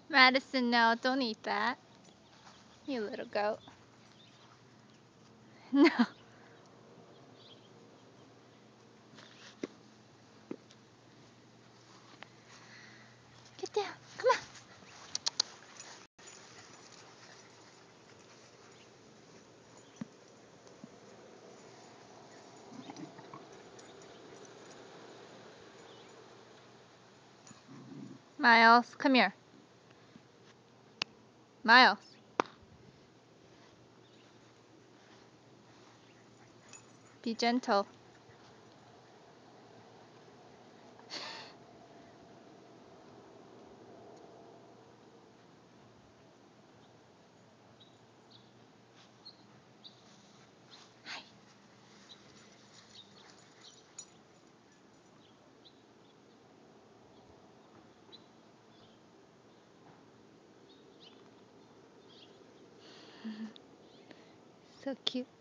Madison, no, don't eat that. You little goat. No. Get down. Come on. Miles, come here. Miles. Be gentle. Hi. So cute.